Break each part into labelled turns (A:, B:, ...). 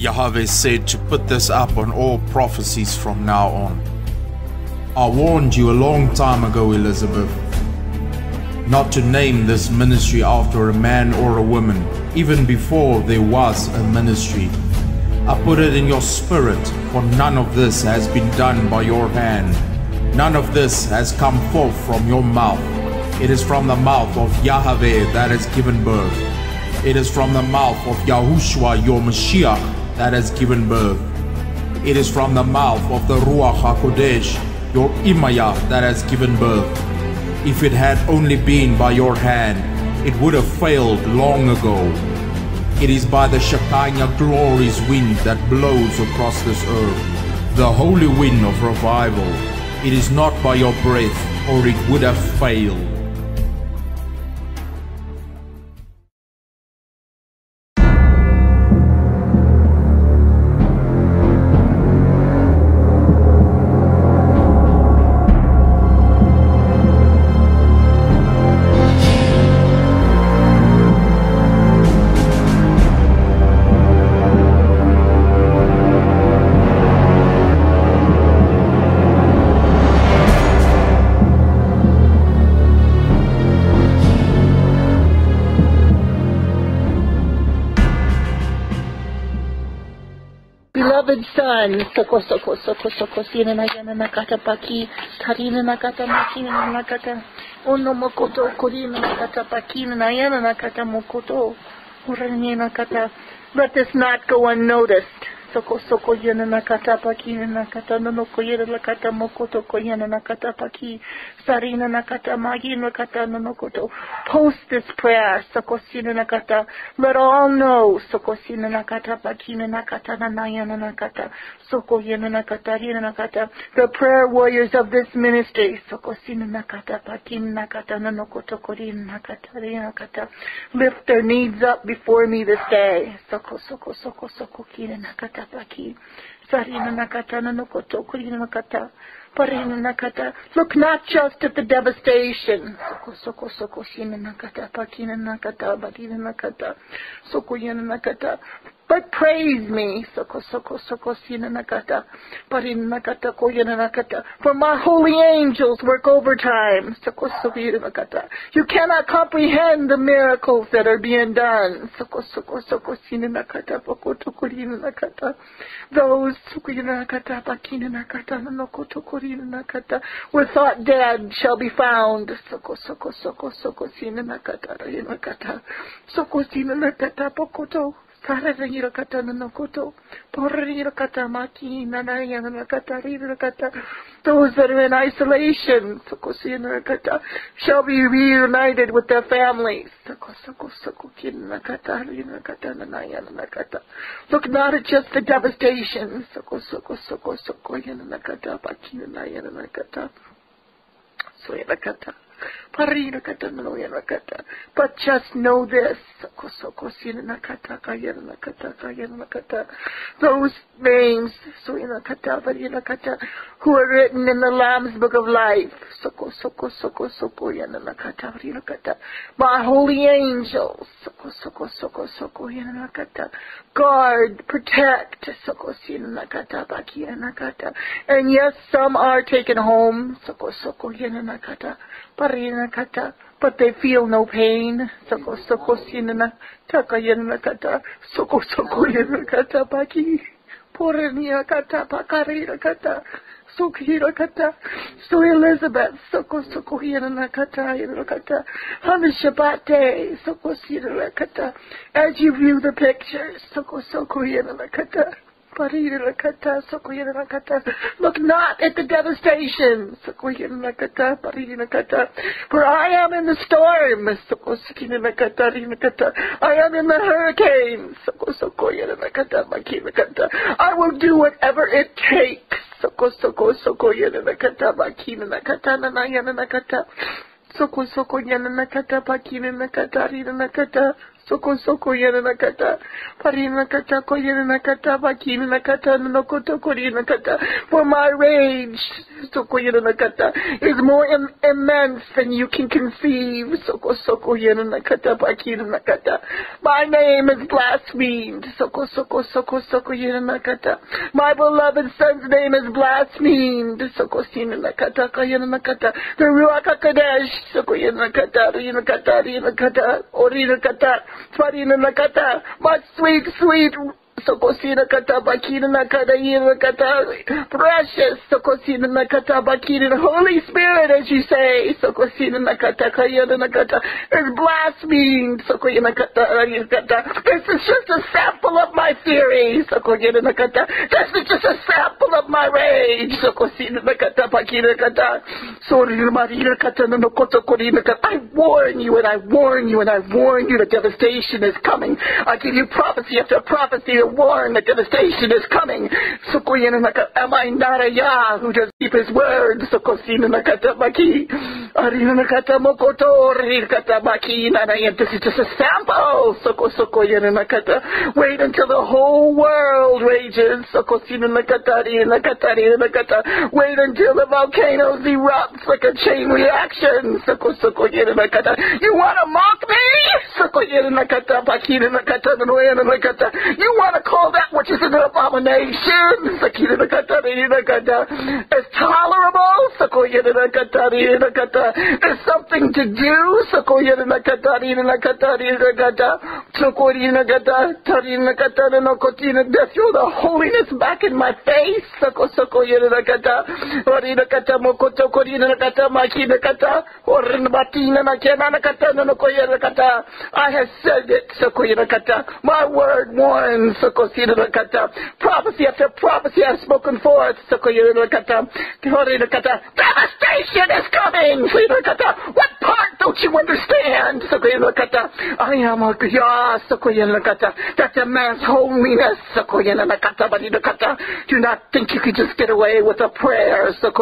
A: Yahweh said to put this up on all prophecies from now on. I warned you a long time ago, Elizabeth, not to name this ministry after a man or a woman, even before there was a ministry. I put it in your spirit, for none of this has been done by your hand. None of this has come forth from your mouth. It is from the mouth of Yahweh that has given birth. It is from the mouth of Yahushua, your Mashiach, that has given birth. It is from the mouth of the Ruach HaKodesh, your Imaya, that has given birth. If it had only been by your hand, it would have failed long ago. It is by the Shekinah glory's wind that blows across this earth, the holy wind of revival. It is not by your breath, or it would have failed.
B: Beloved son, soko sina na yana nakata paki, tarina nakata makina nakata, ono mokoto korina nakata pakina na yana nakata mokoto, urani nakata. Let this not go unnoticed. Soko yana nakata pakina nakata, no koyera nakata mokoto koyana nakata paki, sarina nakata magi nakata no koto. Post this prayer, soko sina nakata. Let all know, soko sina nakata pakina nakata nanayana nakata, soko yana nakata rina nakata. The prayer warriors of this ministry, soko sina nakata pakina nakata no koto korina nakata rina nakata, lift their needs up before me this day. Soko kina nakata paki, sarina nakata no koto korina nakata. Parina nakata. Look not just at the devastation. Soko shina nakata pakina nakata badina nakata. Soko yana nakata. But praise me. Soko shina nakata. Parina nakata koyana nakata. For my holy angels work overtime. Soko yana nakata. You cannot comprehend the miracles that are being done. Soko shina nakata pakoto korina nakata. Those soko yana nakata pakina nakata no koto nakata, were thought dead shall be found. Soko sina nakata nakata. Soko sina nakata pokoto. Sarara kata no koto. Porra kata maki nanaya nakata nakata. Those that are in isolation, soko sina nakata, shall be reunited with their families. Soko kin nakata nakata nanaya nakata. Look not at just the devastation. Soko yana nakata pakina naya nakata. So yana kata. Parina kata no yana kata. But just know this. Soko sina nakata kayana nakata kayana nakata. Those names, so yana kata varina kata, who are written in the Lamb's Book of Life. Soko yana nakata varina kata. My holy angels. Soko yana nakata. Guard, protect. Soko sina nakata bakia nakata. And yes, some are taken home. Soko yana nakata. Parina kata. But they feel no pain. Soko sinana takayana kata. Soko yana kata baki. Porania kata pakarina kata. Sokira kata. So Elizabeth, soko yana kata. On the Shabbat day, soko sinana kata. As you view the pictures, soko yana kata. Look not at the devastation. For I am in the storm. I am in the hurricane. I will do whatever it takes. Soko soko yana nakata. Parina kata koyana nakata. Bakina nakata no koto korina kata. For my rage, soko yana nakata, is more immense than you can conceive. Soko soko yana nakata. Bakina nakata. My name is blasphemed. Soko soko soko soko yana nakata. My beloved son's name is blasphemed. Soko sina nakata koyana nakata. The Ruach HaKodesh. Soko yana nakata. Rina kata. Rina kata. Orina kata. Farina nakata. But sweet, sweet Sokosina kata bakina nakata yina kata precious Sokosina nakata bakina Holy Spirit, as you say, Sokosina nakata kayana nakata is blasphemed. Sokoyana kata yina kata. This is just a sample of my theory. Sokoyana nakata. This is just a sample of my rage. Sokosina nakata bakina kata. Sorina marina kata no koto korina kata. I warn you and I warn you and I warn you that devastation is coming. I give you prophecy after prophecy to warn that devastation is coming. Am I not a Yah who does keep his word? This is just a sample. Wait until the whole world rages. Wait until the volcanoes erupts like a chain reaction. You want to mock me? You want to call that which is an abomination as tolerable? As something to do? Throw the holiness back in my face. I have said it. My word warns. Prophecy after prophecy I've spoken forth. Devastation is coming. What part don't you understand? I am a Yah that demands holiness. Do not think you can just get away with a prayer. Do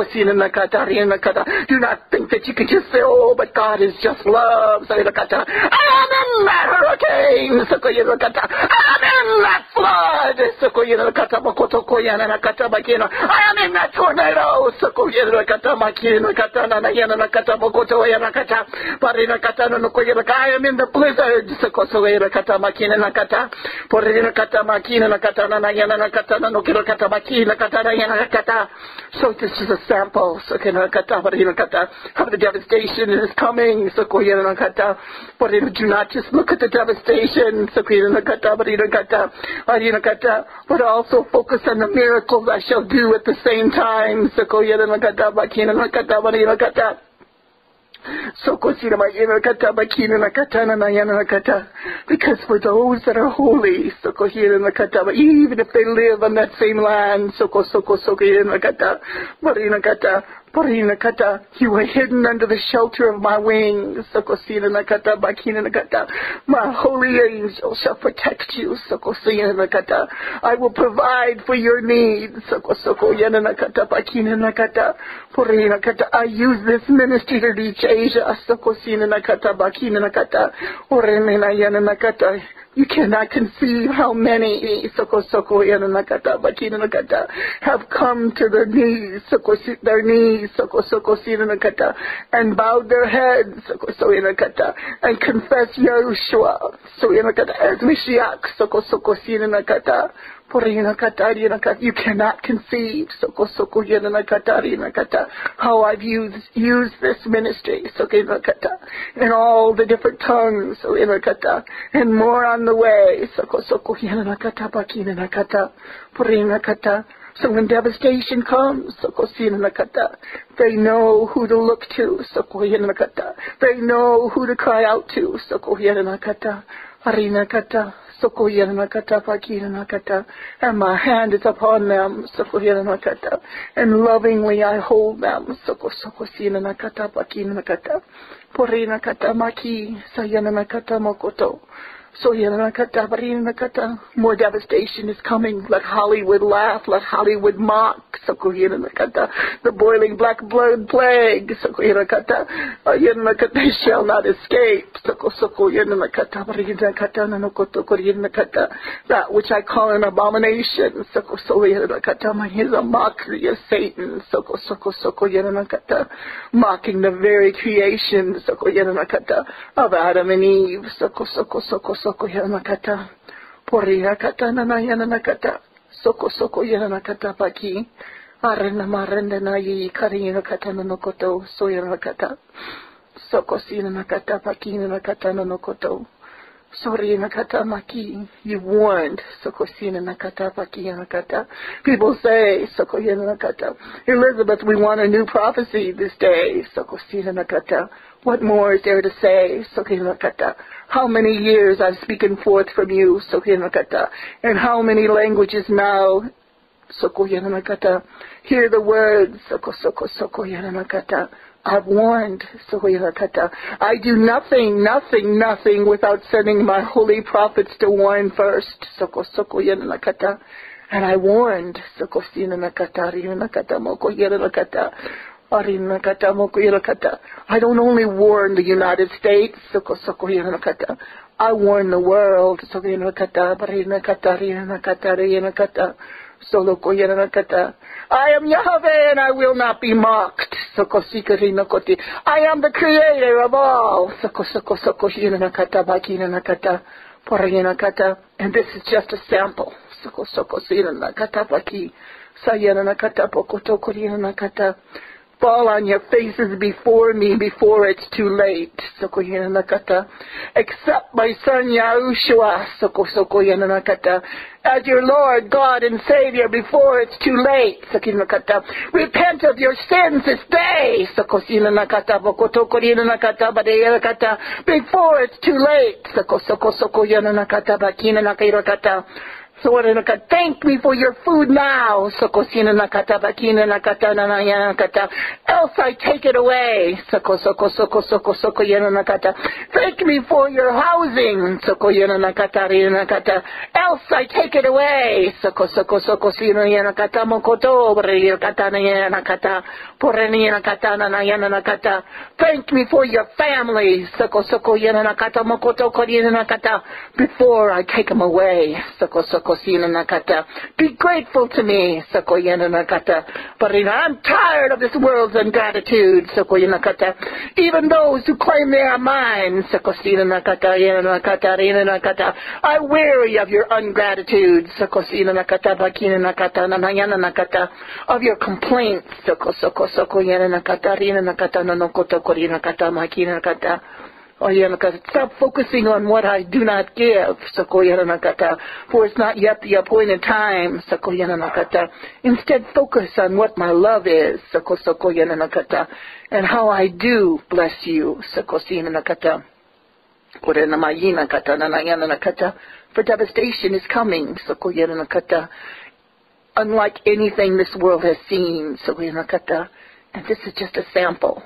B: not think that you can just say, oh, but God is just love. I am in that hurricane. I am in that flood. I am in that tornado. I am in the blizzard. So this is a sample of the devastation that is coming. Do not just look at the devastation, but also focus on the miracles I shall do at the same time. Because for those that are holy, even if they live on that same land, you are hidden under the shelter of my wings. My holy angel shall protect you. I will provide for your needs. I use this ministry to reach Asia. You cannot conceive how many have come to their knees, and bowed their heads, and confessed Yahushua as Mashiach. You cannot conceive how I've used this ministry in all the different tongues, and more on the way. So when devastation comes, they know who to look to. They know who to cry out to. And my hand is upon them, and lovingly I hold them. So more devastation is coming. Let Hollywood laugh. Let Hollywood mock. The boiling black blood plague. They shall not escape. That which I call an abomination. Is a mockery of Satan. Mocking the very creation of Adam and Eve. Porina katana na yana nakata. Soko yana nakata paki. Arena marenda na yi karina katana no koto. Soya nakata. Soko sina nakata paki nakata no koto. Sorry nakata maki. You warned. Soko sina nakata paki nakata. People say soko yana nakata. Elizabeth, we want a new prophecy this day. Soko sina nakata. What more is there to say? Sokinakata. How many years I've spoken forth from you, Sokinakata, and how many languages now, Sokoyanakata. Hear the words, Sokoyanakata. I've warned, Sokoyanakata. I do nothing without sending my holy prophets to warn first, Sokoyanakata. And I warned, Sokosinakata, Rinakata, Mokoyanakata. I don't only warn the United States, I warn the world. I am Yahweh and I will not be mocked. I am the creator of all. And this is just a sample. Fall on your faces before me before it's too late. Accept my son Yahushua as your Lord, God, and Savior before it's too late. Repent of your sins this day. Before it's too late. Thank me for your food now. Else I take it away. Thank me for your housing. Else I take it away. Thank me for your family. Before I take them away. Be grateful to me, but I'm tired of this world's ingratitude, even those who claim they are mine, I'm weary of your ingratitude, of your complaints, stop focusing on what I do not give, for it's not yet the appointed time, Instead, focus on what my love is, and how I do bless you, for devastation is coming, unlike anything this world has seen, and this is just a sample,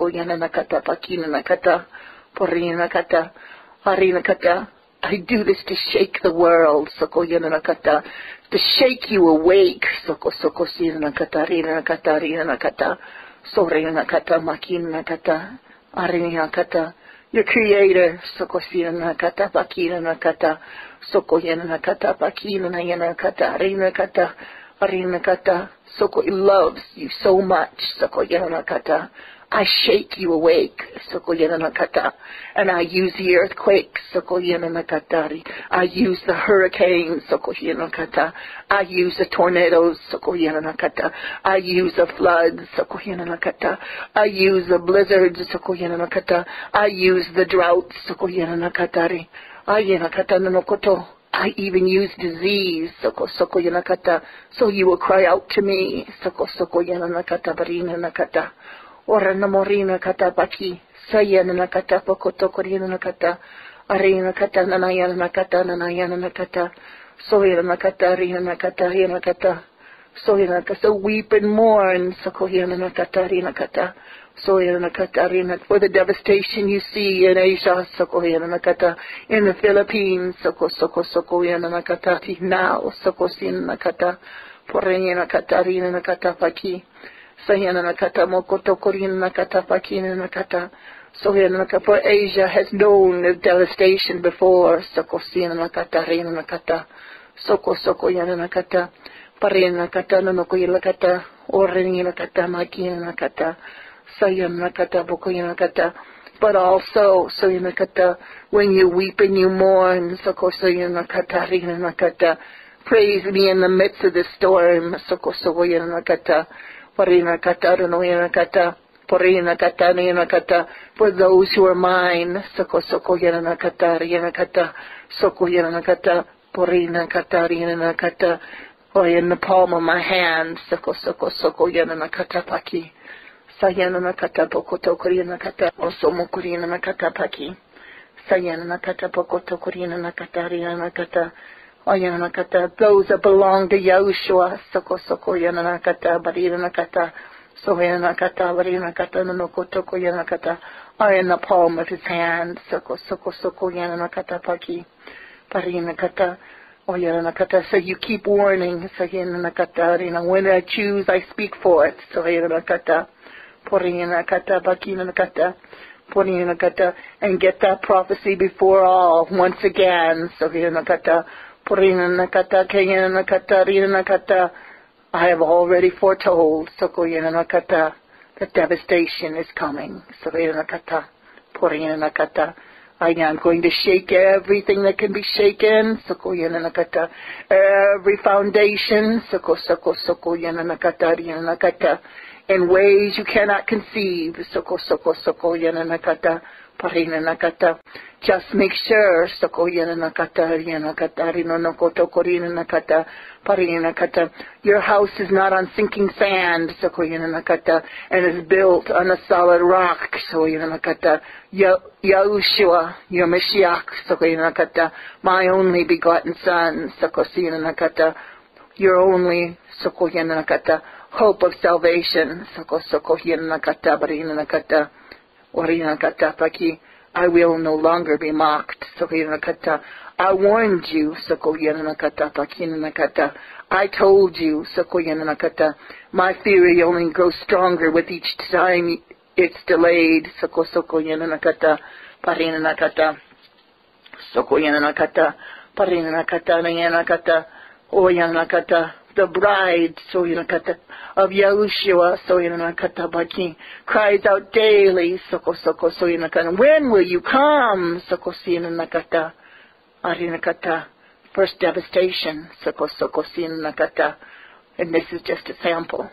B: I do this to shake the world, to shake you awake, your creator, he loves you so much, I shake you awake, and I use the earthquakes, I use the hurricanes, I use the tornadoes, I use the floods, I use the blizzards, I use the droughts, I even use disease, so you will cry out to me, Ora namorina kata baki, sayana nakata pokoto korina nakata, arina kata nanayana nakata, soyana nakata, rina nakata, soyana kata, so weep and mourn, sokoyana nakata, rina kata, So for the devastation you see in Asia, in the Philippines, now, paki. So for Asia has known the devastation before. Parina kata no kuila kata orinina kata makina kata sayana kata bokoina kata. But also sayana kata when you weep and you mourn sayana kata rina kata. Praise me in the midst of the storm sayana kata parina kata no kata parina kata nina kata for those who are mine sayana kata rina kata sayana kata parina kata rina kata. Oh, in the palm of my hand, soko yana nakata paki. Sayana nakata pokoto korina nakata osomo korina nakata paki. Sayana nakata pokoto korina nakata rina nakata. Oh, yana nakata those that belong to Yahushua. Soko yana nakata barina nakata. So yana nakata barina nakata no koto yana nakata. Are in the palm of his hand. Soko yana nakata paki. Barina nakata. So you keep warning. When I choose, I speak for it. And get that prophecy before all once again. I have already foretold that devastation is coming. I am going to shake everything that can be shaken. Every foundation. In ways you cannot conceive. Just make sure your house is not on sinking sand and is built on a solid rock. Yahushua, your Mashiach, my only begotten Son, your only hope of salvation. I will no longer be mocked. I warned you. I told you. My theory only grows stronger with each time it's delayed. The bride, of Yahushua, cries out daily, when will you come? First devastation, and this is just a sample.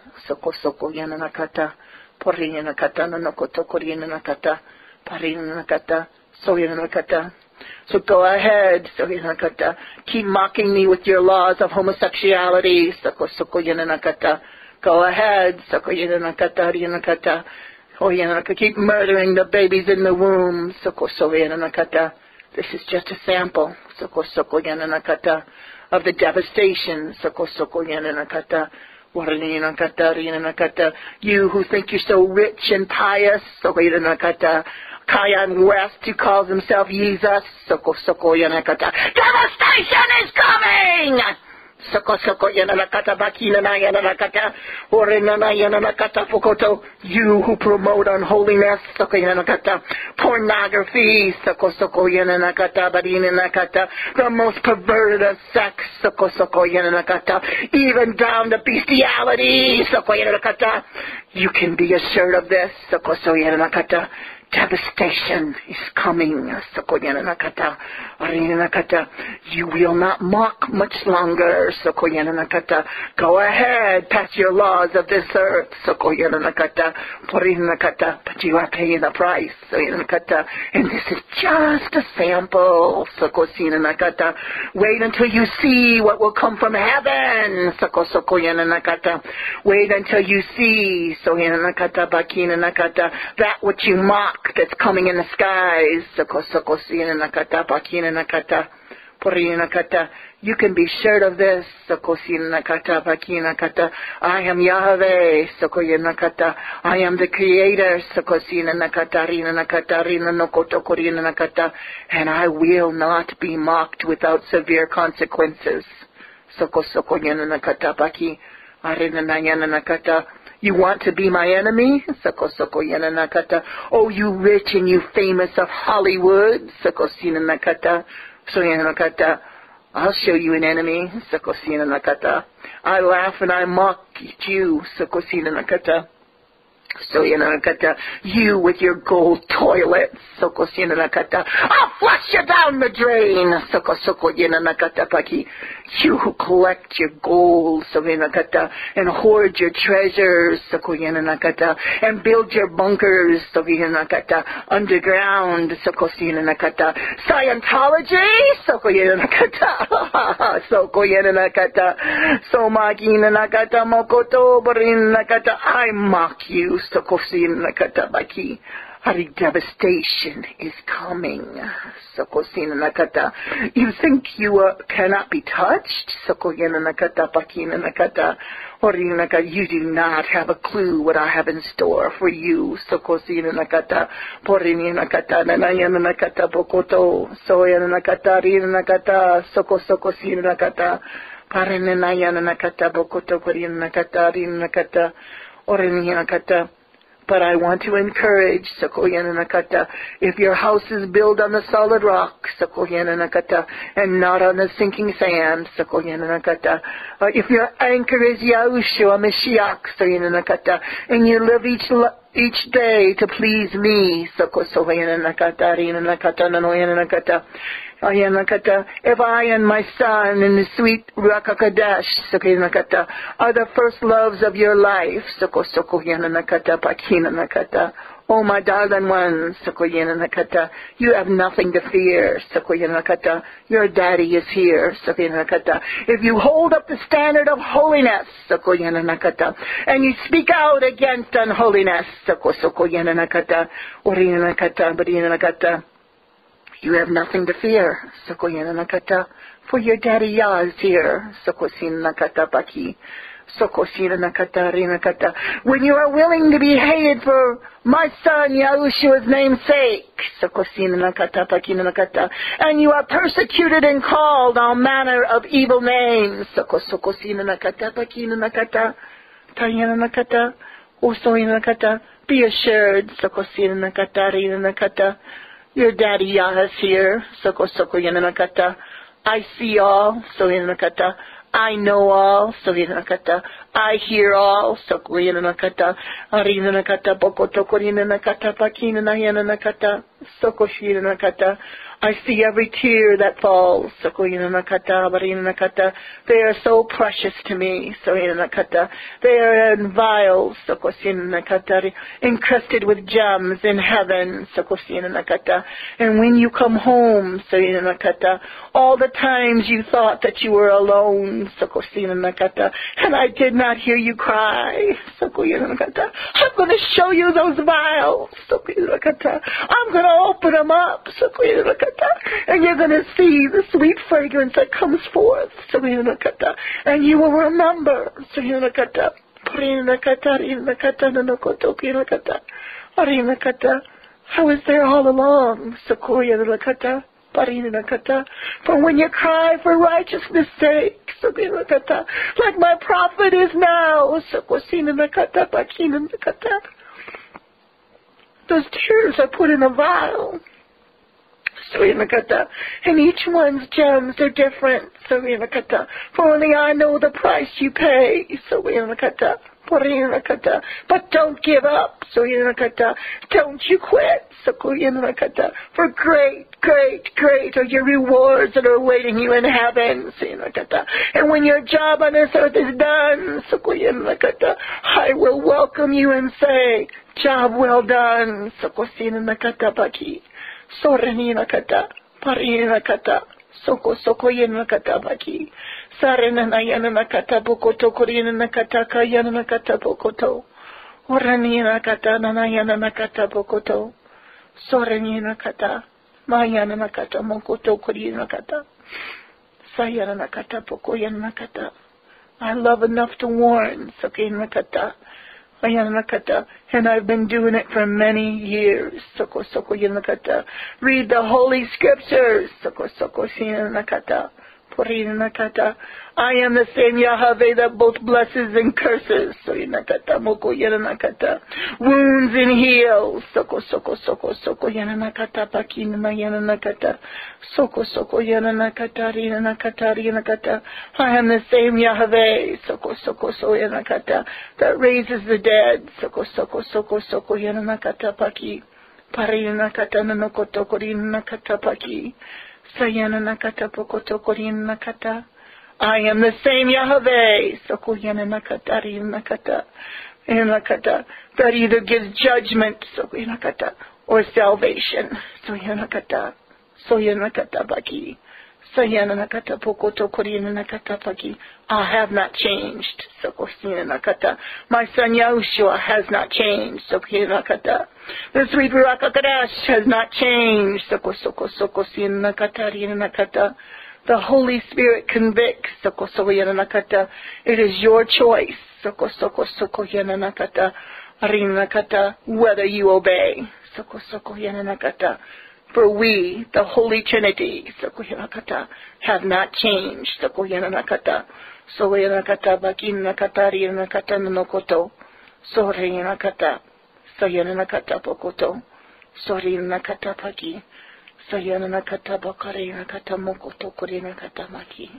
B: So go ahead, keep mocking me with your laws of homosexuality. Go ahead, keep murdering the babies in the womb. This is just a sample of the devastation. You who think you're so rich and pious, Kayan West, who calls himself Jesus, devastation is coming! You who promote unholiness, pornography, the most perverted of sex, even down to bestiality, you can be assured of this. Devastation is coming. You will not mock much longer. Go ahead, pass your laws of this earth. But you are paying the price. And this is just a sample. Wait until you see what will come from heaven. Wait until you see that which you mock that's coming in the skies. You can be sure of this. Sokosinakata Pakinakata. I am Yahweh. Sokoyanakata. I am the Creator. Sokosinakata Rinakata Rinanokoto Korinakata. And I will not be mocked without severe consequences. Sokosokoyanakata Paki. Arinanayanakata. You want to be my enemy? Sokosokoyanakata. Oh, you rich and you famous of Hollywood. Sokosinakata. Soyanakata. I'll show you an enemy. Sakosina Nakata. I laugh and I mock at you. Sakosina Nakata. Soyanakata. You with your gold toilets. Sokosina Nakata. I'll flush you down the drain. Sokosokoyina Nakata Paki. You who collect your gold, Soyanakata, and hoard your treasures, Sokoyina Nakata, and build your bunkers, Sokoyina Nakata, underground, Sokosina Nakata. Scientology, Sokoyina Nakata. Sokoyina Nakata. Somagina Nakata Mokoto Borin Nakata. I mock you, Sokosina Nakata Baki. Hari, devastation is coming. Sokosina Nakata. You think you cannot be touched? Sokoyana Nakata Pakina Nakata. Horina Nakata. You do not have a clue what I have in store for you. Sokosina Nakata. Porini Nakata. Nanayana Nakata Pokoto. Soyana Nakata. Rina Nakata. Sokosina Nakata. Parinayana Nakata Pokoto. Korina Nakata. Rina Nakata. Orini Nakata. But I want to encourage, Sokoyana Nakata, if your house is built on the solid rock, Sokoyana Nakata, and not on the sinking sand, Sokoyana Nakata, if your anchor is Yahushua Mashiach, Sokoyana Nakata, and you live each day to please me, Sokoyana Nakata, Rina Nakata, Nanoyana Nakata, if I and my son in the sweet Ruach HaKodesh, are the first loves of your life, oh, my darling ones, you have nothing to fear. Your daddy is here. If you hold up the standard of holiness, and you speak out against unholiness, you have nothing to fear, Sokoyana Nakata, for your daddy Yah is here, Sokosina Nakata Paki, Sokosina Nakata Rinakata. When you are willing to be hated for my son Yahushua's name's sake, Sokosina Nakata Pakina Nakata, and you are persecuted and called all manner of evil names, Sokosina Nakata Pakina Nakata, Tayana Nakata, Usoina Nakata, be assured, Sokosina Nakata Rinakata. Your daddy Yah is here, Sokoyana Nakata. I see all, Soyana Nakata. I know all, Soyana Nakata. I hear all, Sokoyana Nakata. Arina Nakata, Bokotokorina Nakata, Pakina Nayana Nakata, Sokoshina Nakata. I see every tear that falls, Sokoyana Nakata, Barina Nakata. They are so precious to me, Soyana Nakata. They are in vials, Sokosina Nakata, encrusted with gems in heaven, Sokosina Nakata. And when you come home, Soyana Nakata, all the times you thought that you were alone, Sokosina Nakata, and I did not hear you cry, Sokoyana Nakata. I'm going to show you those vials, Sokoyana Nakata. I'm going to open them up, Sokoyana Nakata. And you're going to see the sweet fragrance that comes forth, Sokoyana, and you will remember, Sokoyana, I was there all along, Sokoyana, for when you cry for righteousness' sake, like my prophet is now, those tears are put in a vial. And each one's gems are different, for only I know the price you pay, but don't give up, don't you quit, for great, great, great are your rewards that are awaiting you in heaven, and when your job on this earth is done, I will welcome you and say, job well done, Sorenina kata, parina kata, sokoyena kata baki, sarena nayana kata bokoto, korina nakata, kayana nakata bokoto, oranina kata, nanayana nakata bokoto, sorenina kata, mayana nakata, mokoto, korina kata, Sayana nakata poko yana nakata. I love enough to warn. Sokina nakata. Ayana nakata. And I've been doing it for many years. Soko soko yana nakata. Read the Holy Scriptures. Soko soko yana nakata. Porina nakata. I am the same Yahweh that both blesses and curses. So yanakata moko yana nakata. Wounds and heals. Soko soko soko soko yana nakata. Pakina yana nakata. Soko soko yana nakata. Rina nakata rina nakata. I am the same Yahweh. Soko soko so yana nakata. That raises the dead. Soko soko soko soko yana nakata paki. Parina nakata nanokoto korina nakata paki. Sayana nakata pokoto korina nakata. I am the same Yahweh. Sokuyana nakata rina nakata. Nakata. That either gives judgment, sokuyana nakata, or salvation. Soyana nakata. Soyana nakata baki. Sayana nakata pokoto korina nakata baki. I have not changed. Sokosina nakata. My son Yahushua has not changed. Sokina nakata. The sweet Ruach HaKodesh has not changed. Soko soko soko sina nakata rina nakata. The Holy Spirit convicts. Soko soko yana nakata. It is your choice. Soko soko soko yana nakata rina nakata. Whether you obey. Soko soko yana nakata. For we, the Holy Trinity, soko yana nakata, have not changed. Soko yana nakata. So yana nakata bakin nakata rina nakata nokoto. So yana nakata. Sayana nakata pokoto, sorina nakata paki, sayana nakata bakare nakata mokoto kore nakata maki.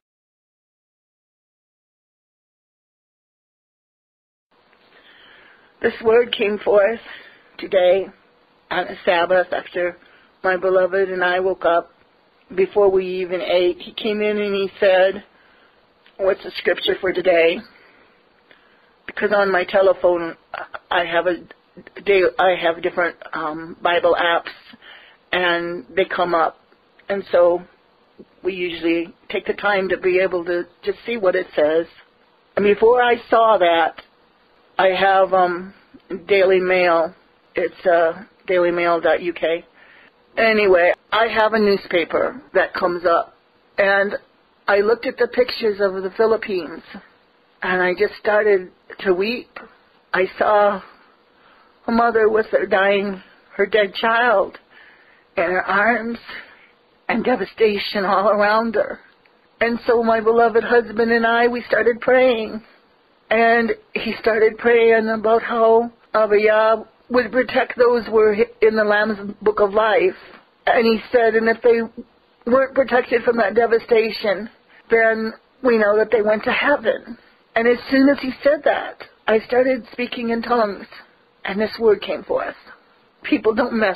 B: This word came forth today on a Sabbath after my beloved and I woke up. Before we even ate, he came in and he said, "What's the scripture for today?" Because on my telephone I have different Bible apps, and they come up, and so we usually take the time to be able to just see what it says. And before I saw that, I have Daily Mail. It's dailymail.uk. Anyway, I have a newspaper that comes up, and I looked at the pictures of the Philippines, and I just started to weep. I saw a mother with her dead child in her arms, and devastation all around her. And so my beloved husband and I, we started praying. And he started praying about how Abiyah would protect those who were in the Lamb's Book of Life. And he said, and if they weren't protected from that devastation, then we know that they went to heaven. And as soon as he said that, I started speaking in tongues. And this word came forth. People, don't mess.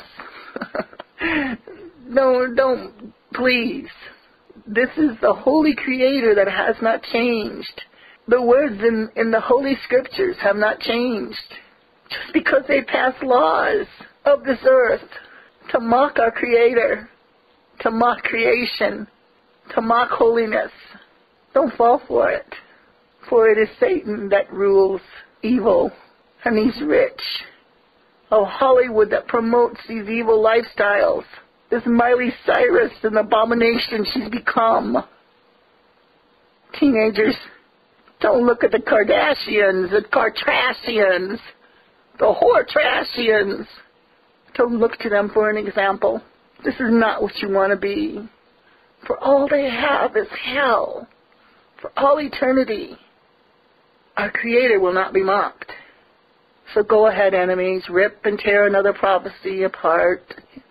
B: No, don't, please. This is the Holy Creator that has not changed. The words in the Holy Scriptures have not changed. Just because they pass laws of this earth to mock our Creator, to mock creation, to mock holiness, don't fall for it. For it is Satan that rules evil, and he's rich. Oh, Hollywood that promotes these evil lifestyles. This Miley Cyrus, an abomination she's become. Teenagers, don't look at the Kardashians, the Kardashians, the Whore-Trashians. Don't look to them for an example. This is not what you want to be. For all they have is hell. For all eternity. Our Creator will not be mocked. So go ahead, enemies, rip and tear another prophecy apart.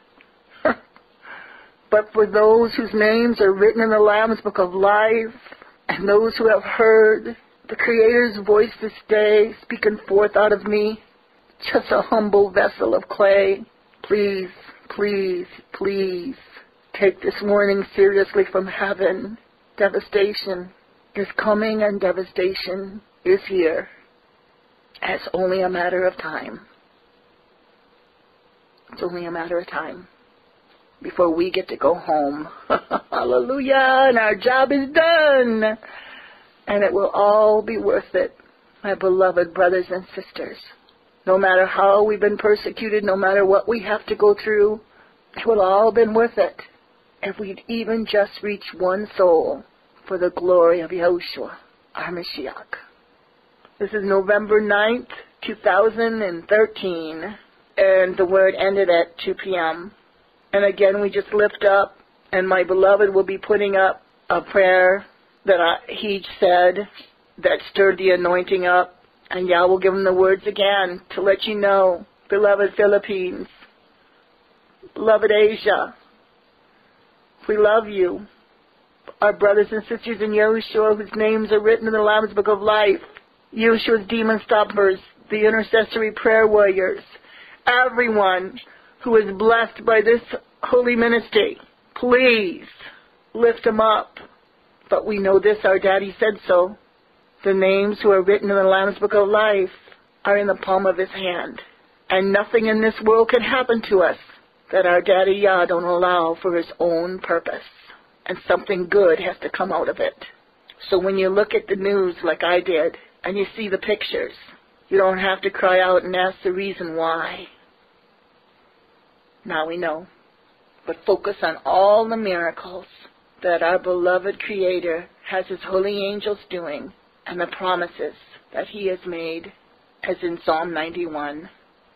B: But for those whose names are written in the Lamb's Book of Life, and those who have heard the Creator's voice this day speaking forth out of me, just a humble vessel of clay, please, please, please take this warning seriously from heaven. Devastation is coming, and devastation is here. It's only a matter of time. It's only a matter of time before we get to go home. Hallelujah! And our job is done. And it will all be worth it, my beloved brothers and sisters. No matter how we've been persecuted, no matter what we have to go through, it will all been worth it. if we'd even just reach one soul for the glory of Yahushua, our Mashiach. This is November 9th, 2013, and the word ended at 2 p.m. And again, we just lift up, and my beloved will be putting up a prayer that he said that stirred the anointing up, and Yah will give him the words again to let you know, beloved Philippines, beloved Asia, we love you. Our brothers and sisters in Yahushua, whose names are written in the Lamb's Book of Life, Yahushua's demon stoppers, the intercessory prayer warriors, everyone who is blessed by this holy ministry, please lift them up. But we know this, our Daddy said so. The names who are written in the Lamb's Book of Life are in the palm of his hand. And nothing in this world can happen to us that our Daddy Yah don't allow for his own purpose. And something good has to come out of it. So when you look at the news like I did, and you see the pictures, you don't have to cry out and ask the reason why. Now we know. But focus on all the miracles that our beloved Creator has his holy angels doing, and the promises that he has made, as in Psalm 91.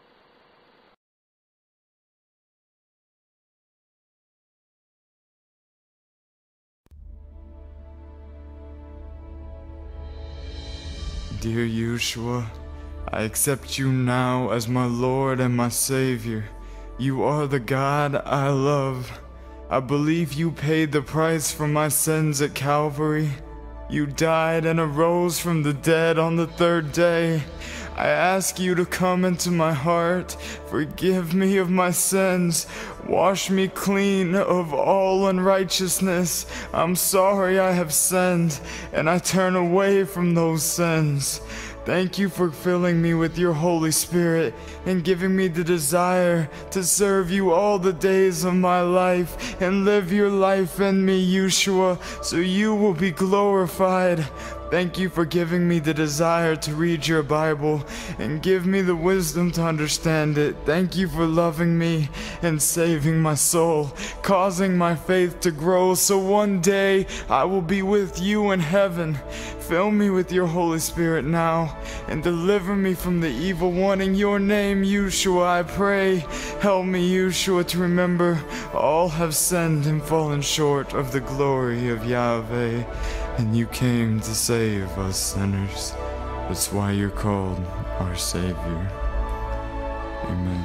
C: Dear Yeshua, I accept you now as my Lord and my Savior. You are the God I love. I believe you paid the price for my sins at Calvary. You died and arose from the dead on the third day. I ask you to come into my heart, forgive me of my sins, wash me clean of all unrighteousness. I'm sorry I have sinned, and I turn away from those sins. Thank you for filling me with your Holy Spirit and giving me the desire to serve you all the days of my life and live your life in me, Yeshua, so you will be glorified. Thank you for giving me the desire to read your Bible and give me the wisdom to understand it. Thank you for loving me and saving my soul, causing my faith to grow so one day I will be with you in heaven. Fill me with your Holy Spirit now and deliver me from the evil one. In your name, Yeshua, I pray. Help me, Yeshua, to remember all have sinned and fallen short of the glory of Yahweh. And you came to save us sinners. That's why you're called our Savior. Amen.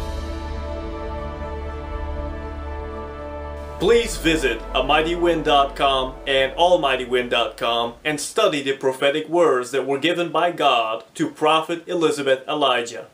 D: Please visit amightywind.com and almightywind.com and study the prophetic words that were given by God to Prophet Elizabeth Elijah.